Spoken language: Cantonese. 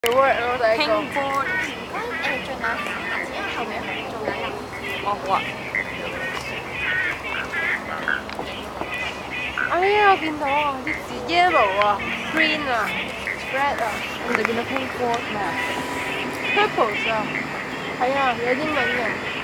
word 咯，第一個。 拼波。盡量下次，因為後面做緊啦。哦，好啊。 哎呀，我見到啊，啲字 yellow 啊，green 啊，red 啊， 我哋見到 pink board 咩啊 ，purple 啊，係啊，有英文嘅。